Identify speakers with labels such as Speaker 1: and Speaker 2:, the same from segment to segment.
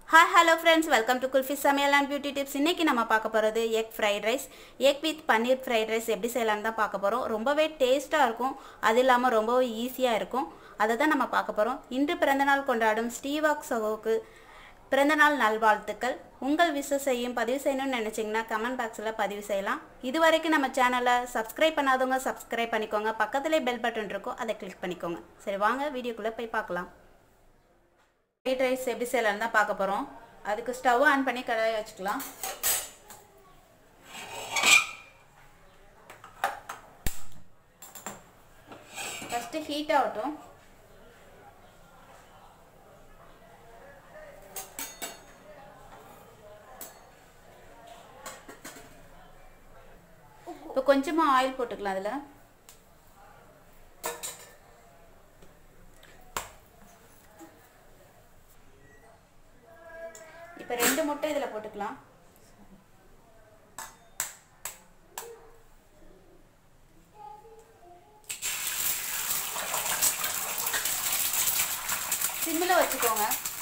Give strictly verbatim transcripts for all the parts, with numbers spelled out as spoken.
Speaker 1: Hi hello friends, welcome to Kulfi Samayal and Beauty Tips. இன்னைக்கு நம்ம பார்க்க போறது egg fried rice. Egg with paneer fried rice எப்படி செய்யலாம்னு தான் பார்க்க போறோம். ரொம்பவே டேஸ்டா இருக்கும். அது இல்லாம ரொம்பவே ஈஸியா இருக்கும். அத தான் நம்ம பார்க்க போறோம். இன்று பிறந்தநாள் கொண்டாடும் ஸ்டீவாக் சகோவுக்கு பிறந்தநாள் நல்வாழ்த்துக்கள். உங்கள் விஷஸையும் பதிவு செய்யணும்னு நினைச்சீங்கன்னா கமெண்ட் பாக்ஸ்ல பதிவு செய்யலாம். இதுவரைக்கும் நம்ம சேனலை சப்ஸ்கிரைப் பண்ணாதவங்க சப்ஸ்கிரைப் பண்ணிக்கோங்க. பக்கத்திலே பெல் பட்டன் இருக்கும். அதை கிளிக் பண்ணிக்கோங்க. சரி வாங்க வீடியோக்குள்ள போய் பார்க்கலாம். ஃப்ரைட் ரைஸ் எப்படி செய்யலாம்னு தான் பார்க்க போகிறோம். அதுக்கு ஸ்டவ் ஆன் பண்ணி கடாயை வச்சுக்கலாம். ஃபஸ்ட்டு ஹீட் ஆகட்டும். இப்போ கொஞ்சமாக ஆயில் போட்டுக்கலாம். அதில் இப்போ ரெண்டு முட்டை இதில் போட்டுக்கலாம். சிம்மில் வச்சுக்கோங்க.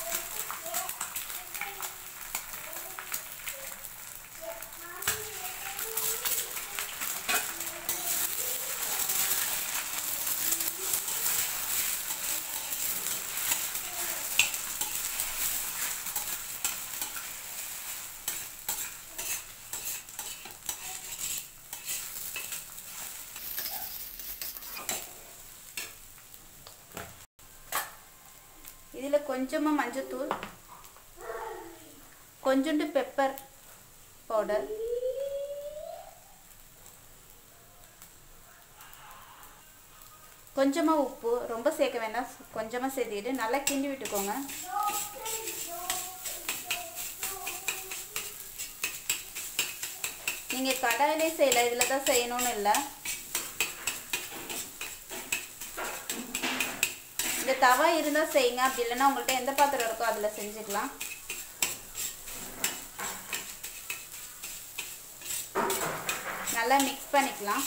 Speaker 1: இதில் கொஞ்சமாக மஞ்சத்தூள், கொஞ்சோண்டு பெப்பர் பவுடர், கொஞ்சமாக உப்பு, ரொம்ப சேர்க்க வேண்டாம், கொஞ்சமாக சேர்த்துக்கிட்டு நல்லா கிண்டி விட்டுக்கோங்க. நீங்கள் கடாயிலே செய்யலை, இதில் தான் செய்யணும்னு இல்லை. இந்த தவா இருந்தால் செய்யுங்க, அப்படி இல்லைன்னா உங்கள்கிட்ட எந்த பாத்திரம் இருக்கோ அதில் செஞ்சுக்கலாம். நல்லா மிக்ஸ் பண்ணிக்கலாம்.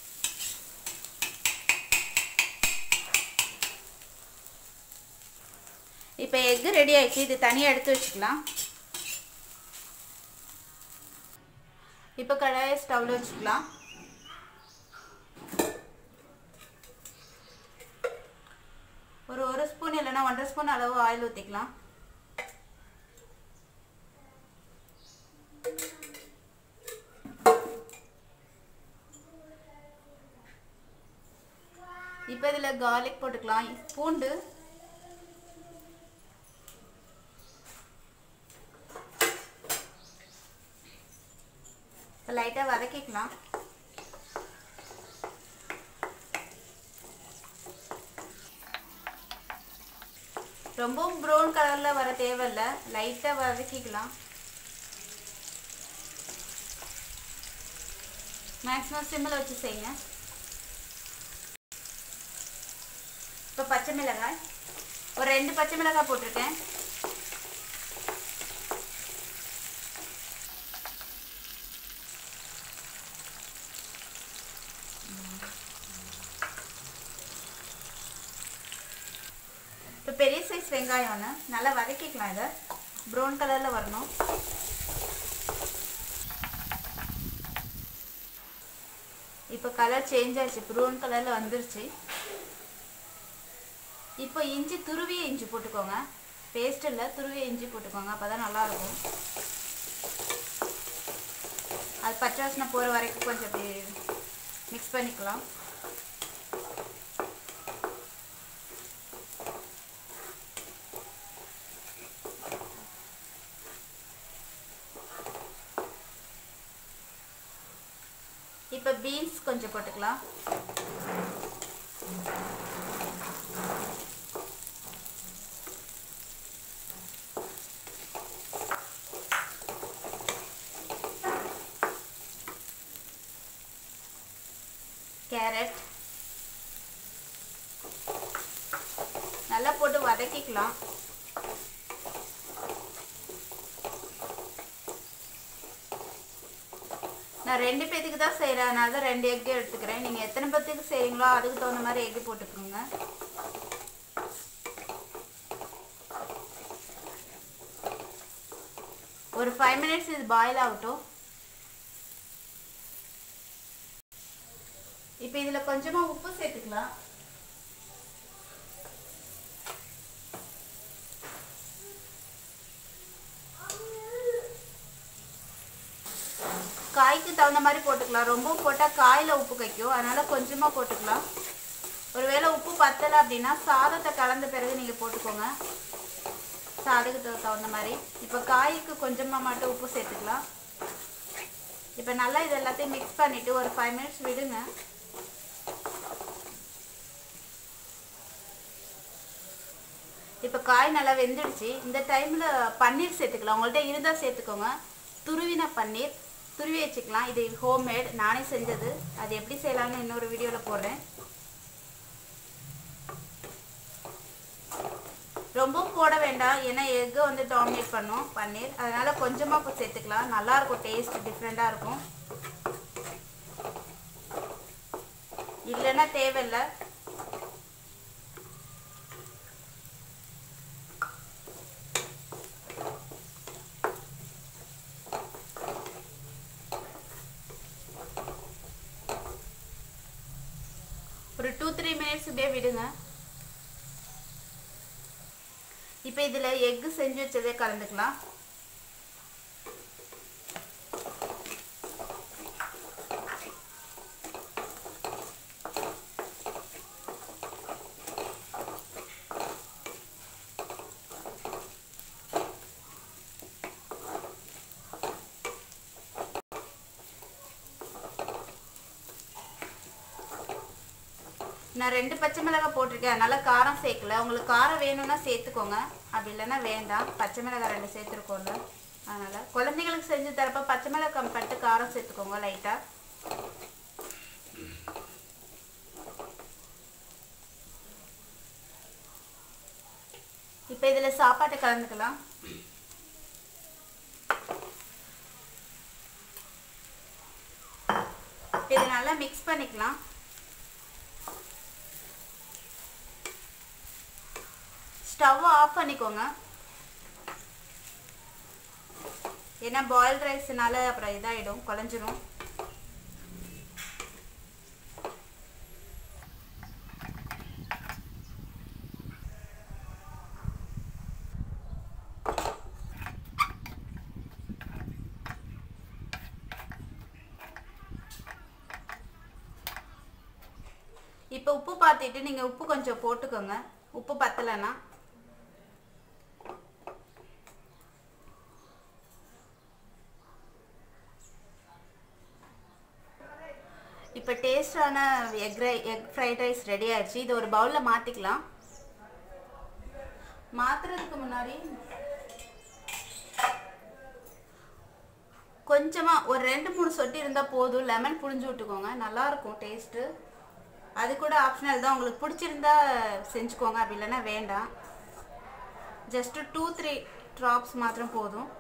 Speaker 1: இப்போ எக்கு ரெடி ஆயிடுச்சு. இது தனியாக எடுத்து வச்சுக்கலாம். இப்போ கடாயை ஸ்டவ்வில் வச்சுக்கலாம். ஒரு ஒரு ஸ்பூன் இல்லைன்னா ஒன்றரை ஸ்பூன் அளவு ஆயில் ஊற்றிக்கலாம். இப்போ இதில் கார்லிக் போட்டுக்கலாம். பூண்டு, லைட்டாக வதக்கிக்கலாம். ரொம்பவும் ப்ரௌன் கலரில் வர தேவையில்லை, லைட்டாக வதக்கிக்கலாம். மேக்ஸிமம் சிம்மில் வச்சு செய்யுங்க. இப்போ பச்சை மிளகாய், ஒரு ரெண்டு பச்சை மிளகாய் போட்டிருக்கேன். இப்போ பெரிய சைஸ் வெங்காயம் ஒன்று நல்லா வதக்கிக்கலாம். இதை ப்ரௌன் கலரில் வரணும். இப்போ கலர் சேஞ்ச் ஆச்சு, ப்ரௌன் கலரில் வந்துருச்சு. இப்போ இஞ்சி, துருவிய இஞ்சி போட்டுக்கோங்க. பேஸ்ட் இல்லை, துருவிய இஞ்சி போட்டுக்கோங்க, அப்போ தான் நல்லாயிருக்கும். அது பச்சை வாசனை போகிற வரைக்கும் கொஞ்சம் அப்படி மிக்ஸ் பண்ணிக்கலாம். இப்போ பீன்ஸ் கொஞ்சம் போட்டுக்கலாம். கேரட் நல்லா போட்டு வதக்கிக்கலாம். நான் ரெண்டு பேத்துக்கு தான் செய்கிறேன், அதனால தான் ரெண்டு எக்கு எடுத்துக்கிறேன். நீங்கள் எத்தனை பேத்துக்கு செய்கிறீங்களோ அதுக்கு தகுந்த மாதிரி எக்கு போட்டுக்கோங்க. ஒரு ஃபைவ் மினிட்ஸ் இது பாயில் ஆகட்டும். இப்போ இதில் கொஞ்சமாக உப்பு சேர்த்துக்கலாம். காய்க்கு தகுந்த மாதிரி போட்டுக்கலாம். ரொம்ப போட்டால் காயில் உப்பு கைக்கும், அதனால் கொஞ்சமாக போட்டுக்கலாம். ஒருவேளை உப்பு பத்தலை அப்படின்னா சாதத்தை கலந்த பிறகு நீங்கள் போட்டுக்கோங்க, சாதத்துக்கு தகுந்த மாதிரி. இப்போ காய்க்கு கொஞ்சமாக மட்டும் உப்பு சேர்த்துக்கலாம். இப்போ நல்லா இது எல்லாத்தையும் மிக்ஸ் பண்ணிவிட்டு ஒரு ஃபைவ் மினிட்ஸ் விடுங்க. இப்போ காய் நல்லா வெந்துடுச்சு. இந்த டைமில் பன்னீர் சேர்த்துக்கலாம். உங்கள்கிட்ட இருந்தால் சேர்த்துக்கோங்க. துருவின பன்னீர் துருவி வச்சுக்கலாம். இது ஹோம்மேட், நானே செஞ்சது. அது எப்படி செய்யலாம்னு இன்னொரு வீடியோவில் போடுறேன். ரொம்பவும் போட வேண்டாம், ஏன்னா எக்கு வந்து டாமினேட் பண்ணும் பன்னீர். அதனால் கொஞ்சமாக சேர்த்துக்கலாம். நல்லாயிருக்கும், டேஸ்ட் டிஃப்ரெண்ட்டாக இருக்கும். இல்லைன்னா தேவையில்லை. ஒரு டூ த்ரீ மினிட்ஸ் இப்படியே விடுங்க. இப்போ இதில் எக்கு செஞ்சு வச்சதே கலந்துக்கலாம். நான் ரெண்டு பச்சை மிளகாய் போட்டிருக்கேன், அதனால் காரம் சேர்க்கல. உங்களுக்கு காரம் வேணும்னா சேர்த்துக்கோங்க, அப்படி இல்லைன்னா வேண்டாம். பச்சை மிளகாய் ரெண்டு சேர்த்துருக்கோங்க, அதனால் குழந்தைங்களுக்கு செஞ்சு தரப்போ பச்சை மிளகாய் கம்மி பண்ணிட்டு காரம் சேர்த்துக்கோங்க லைட்டாக. இப்போ இதில் சாப்பாட்டை கலந்துக்கலாம். இதை நல்லா மிக்ஸ் பண்ணிக்கலாம். ஸ்டவ் ஆஃப் பண்ணிக்கோங்க, ஏன்னா பாயில்ட் ரைஸ்னால அப்புறம் இதாகிடும், குழஞ்சிரும். இப்போ உப்பு பார்த்துட்டு நீங்கள் உப்பு கொஞ்சம் போட்டுக்கோங்க, உப்பு பத்தலைன்னா. இப்போ டேஸ்டான எக் ரை எக் ஃப்ரைட் ரைஸ் ரெடி ஆயிடுச்சு. இது ஒரு பவுலில் மாற்றிக்கலாம். மாற்றுறதுக்கு முன்னாடி கொஞ்சமாக ஒரு ரெண்டு மூணு சொட்டி இருந்தால் போதும். லெமன் புழிஞ்சு விட்டுக்கோங்க, நல்லாயிருக்கும் டேஸ்ட்டு. அது கூட ஆப்ஷனல் தான், உங்களுக்கு பிடிச்சிருந்தா செஞ்சுக்கோங்க, அப்படி இல்லைன்னா வேண்டாம். ஜஸ்ட்டு டூ த்ரீ ட்ராப்ஸ் மாத்திரம் போதும்.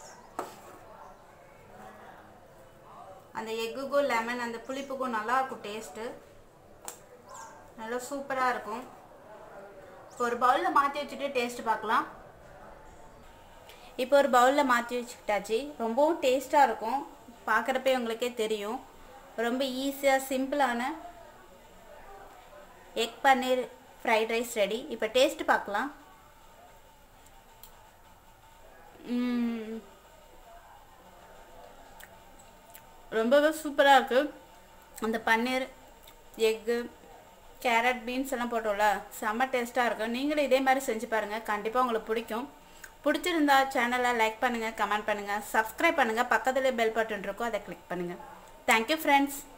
Speaker 1: அந்த எக்குக்கும் லெமன் அந்த புளிப்புக்கும் நல்லாயிருக்கும் டேஸ்ட்டு, நல்லா சூப்பராக இருக்கும். இப்போ ஒரு பவுலில் மாற்றி வச்சுட்டு டேஸ்ட்டு பார்க்கலாம். இப்போ ஒரு பவுலில் மாற்றி வச்சுக்கிட்டாச்சு. ரொம்பவும் டேஸ்ட்டாக இருக்கும், பார்க்குறப்பே உங்களுக்கே தெரியும். ரொம்ப ஈஸியாக சிம்பிளான egg paneer fried rice ready. இப்போ டேஸ்ட்டு பார்க்கலாம். ரொம்பவே சூப்பராக இருக்குது. அந்த பன்னீர், எக்கு, கேரட், பீன்ஸ் எல்லாம் போட்டோம்ல, செம்ம டேஸ்ட்டாக இருக்கும். நீங்களும் இதே மாதிரி செஞ்சு பாருங்கள், கண்டிப்பாக உங்களுக்கு பிடிக்கும். பிடிச்சிருந்தா சேனலை லைக் பண்ணுங்கள், கமெண்ட் பண்ணுங்கள், சப்ஸ்கிரைப் பண்ணுங்கள். பக்கத்துலேயே பெல் பட்டன் இருக்கும், அதை கிளிக் பண்ணுங்கள். Thank you friends.